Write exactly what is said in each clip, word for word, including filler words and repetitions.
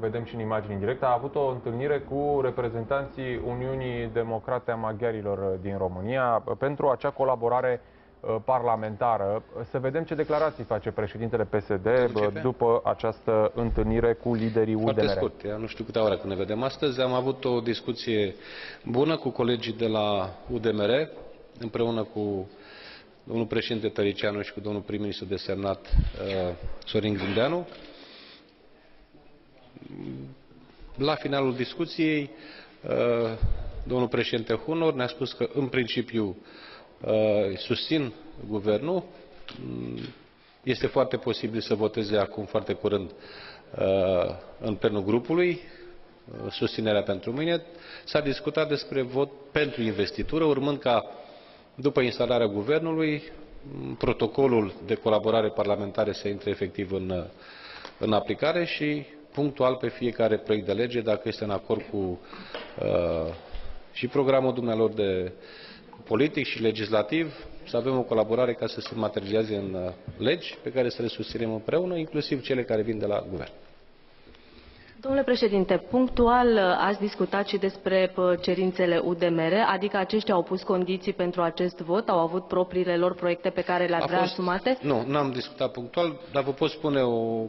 vedem și în imagini în direct, a avut o întâlnire cu reprezentanții Uniunii Democrate a Maghiarilor din România pentru acea colaborare parlamentară. Să vedem ce declarații face președintele P S D după această întâlnire cu liderii U D M R. Foarte scurt, eu nu știu câte ore când ne vedem astăzi. Am avut o discuție bună cu colegii de la U D M R, împreună cu domnul președinte Tăricianu și cu domnul prim-ministru desemnat Sorin Grindeanu. La finalul discuției, domnul președinte Hunor ne-a spus că în principiu susțin guvernul. Este foarte posibil să voteze acum foarte curând în plenul grupului susținerea pentru mine. S-a discutat despre vot pentru investitură, urmând ca după instalarea guvernului protocolul de colaborare parlamentară să intre efectiv în, în aplicare și punctual pe fiecare proiect de lege, dacă este în acord cu uh, și programul dumnealor de politic și legislativ, să avem o colaborare ca să se materializeze în uh, legi pe care să le susținem împreună, inclusiv cele care vin de la guvern. Domnule președinte, punctual ați discutat și despre cerințele U D M R, adică aceștia au pus condiții pentru acest vot, au avut propriile lor proiecte pe care le-ar vrea asumate? Nu, nu am discutat punctual, dar vă pot spune o,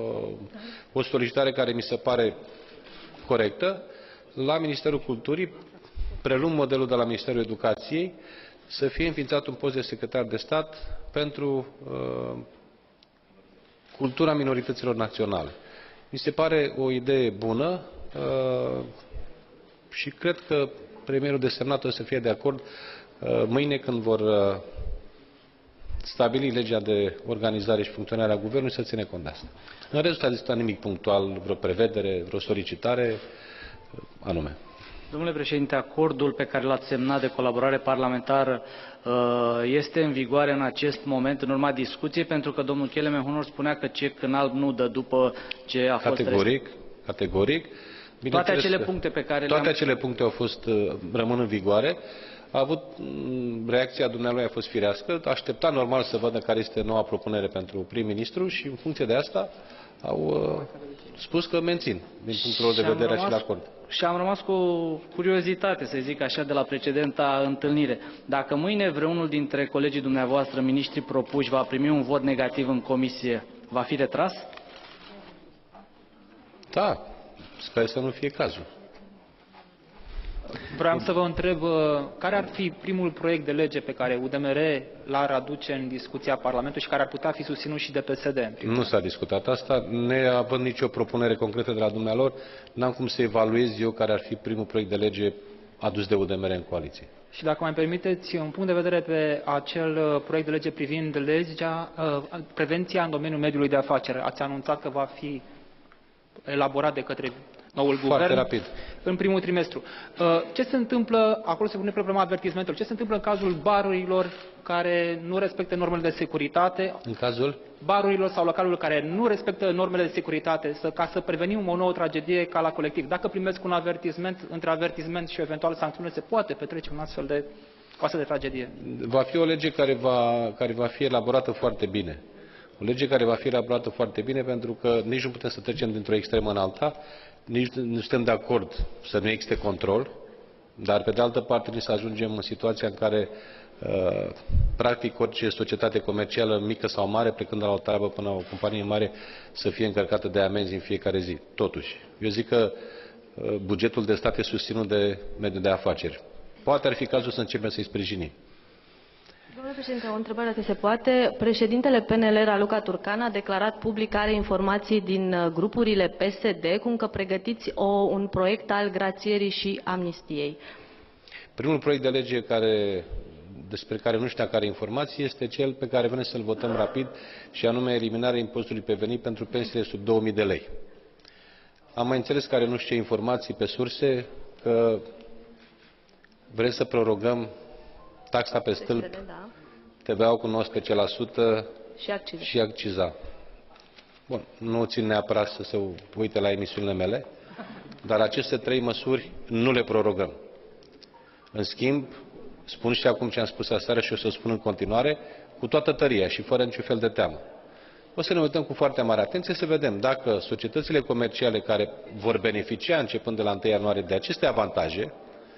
o solicitare care mi se pare corectă. La Ministerul Culturii, preluăm modelul de la Ministerul Educației, să fie înființat un post de secretar de stat pentru uh, cultura minorităților naționale. Mi se pare o idee bună uh, și cred că premierul desemnat o să fie de acord uh, mâine când vor uh, stabili legea de organizare și funcționare a guvernului să ține cont de asta. În rest, nu a discutat nimic punctual, vreo prevedere, vreo solicitare uh, anume. Domnule președinte, acordul pe care l-ați semnat de colaborare parlamentară este în vigoare în acest moment, în urma discuției, pentru că domnul Kelemen-Hunor spunea că cec în alb nu dă după ce a fost... Categoric, categoric. Toate acele puncte pe care Toate acele puncte au fost, rămân în vigoare. A avut, reacția dumnealui a fost firească, aștepta normal să vadă care este noua propunere pentru prim-ministru și în funcție de asta au uh, spus că mențin din punctul lor de vedere și de acord. Și am rămas cu curiozitate, să zic așa, de la precedenta întâlnire. Dacă mâine vreunul dintre colegii dumneavoastră, miniștri propuși, va primi un vot negativ în comisie, va fi retras? Da, sper să nu fie cazul. Vreau să vă întreb, care ar fi primul proiect de lege pe care U D M R l-ar aduce în discuția Parlamentului și care ar putea fi susținut și de P S D? Nu s-a discutat asta, neavând nicio propunere concretă de la dumnealor, n-am cum să evaluez eu care ar fi primul proiect de lege adus de U D M R în coaliție. Și dacă mai permiteți un punct de vedere pe acel proiect de lege privind legea, prevenția în domeniul mediului de afaceri, ați anunțat că va fi elaborat de către noul guvern rapid. În primul trimestru. Ce se întâmplă, acolo se pune problema avertismentelor, ce se întâmplă în cazul barurilor care nu respectă normele de securitate? În cazul? Barurilor sau localurilor care nu respectă normele de securitate, să, ca să prevenim o nouă tragedie ca la colectiv. Dacă primesc un avertisment, între avertisment și eventual sancțiune, se poate petrece un astfel de, o astfel de tragedie. Va fi o lege care va, care va fi elaborată foarte bine. O lege care va fi elaborată foarte bine pentru că nici nu putem să trecem dintr-o extremă în alta, nici nu suntem de acord să nu existe control, dar pe de altă parte nici să ajungem în situația în care uh, practic orice societate comercială, mică sau mare, plecând de la o treabă până la o companie mare, să fie încărcată de amenzi în fiecare zi. Totuși, eu zic că uh, bugetul de stat e susținut de mediul de afaceri. Poate ar fi cazul să începem să-i sprijinim. Domnule președinte, o întrebare dacă se poate. Președintele P N L, Raluca Turcan, a declarat public că are informații din grupurile P S D cum că pregătiți o, un proiect al grațierii și amnistiei. Primul proiect de lege care, despre care nu știa care informații este cel pe care vrem să-l votăm rapid și anume eliminarea impozitului pe venit pentru pensiile sub două mii de lei. Am mai înțeles care nu știu ce informații pe surse că vrem să prorogăm taxa pe stâlp, T V A-ul cu nouăsprezece la sută și acciza. și acciza. Bun, nu țin neapărat să se uite la emisiunile mele, dar aceste trei măsuri nu le prorogăm. În schimb, spun și acum ce am spus aseară și o să o spun în continuare, cu toată tăria și fără niciun fel de teamă. o să ne uităm cu foarte mare atenție să vedem dacă societățile comerciale care vor beneficia începând de la întâi ianuarie de aceste avantaje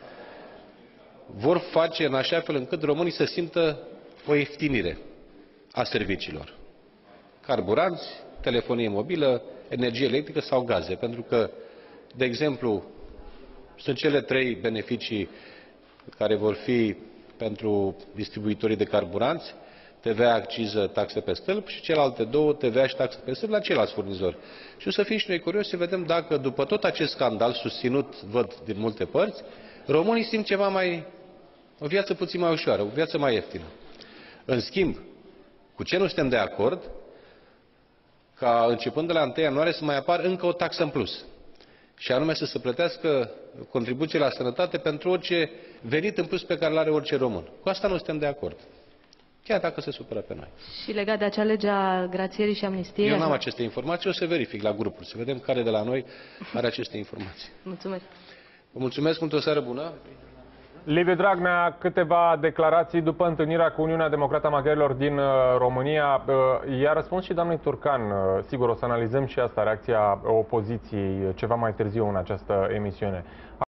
vor face în așa fel încât românii să simtă o ieftinire a serviciilor. Carburanți, telefonie mobilă, energie electrică sau gaze. Pentru că, de exemplu, sunt cele trei beneficii care vor fi pentru distribuitorii de carburanți: T V A, acciză, taxe pe stâlp, și celelalte două, T V A și taxe pe stâlp, la ceilalți furnizori. Și o să fim și noi curioși să vedem dacă, după tot acest scandal susținut, văd, din multe părți, românii simt ceva mai, o viață puțin mai ușoară, o viață mai ieftină. În schimb, cu ce nu suntem de acord, ca începând de la întâi ianuarie să mai apară încă o taxă în plus, și anume să se plătească contribuție la sănătate pentru orice venit în plus pe care îl are orice român. Cu asta nu suntem de acord, chiar dacă se supără pe noi. Și legat de acea lege a grațierii și amnistiei? Eu n-am aceste informații, o să verific la grupuri, să vedem care de la noi are aceste informații. Mulțumesc. Vă mulțumesc, mult o seară bună! Liviu Dragnea, câteva declarații după întâlnirea cu Uniunea Democrată a Maghiarilor din România. I-a răspuns și doamnei Turcan. Sigur, o să analizăm și asta, reacția opoziției, ceva mai târziu în această emisiune.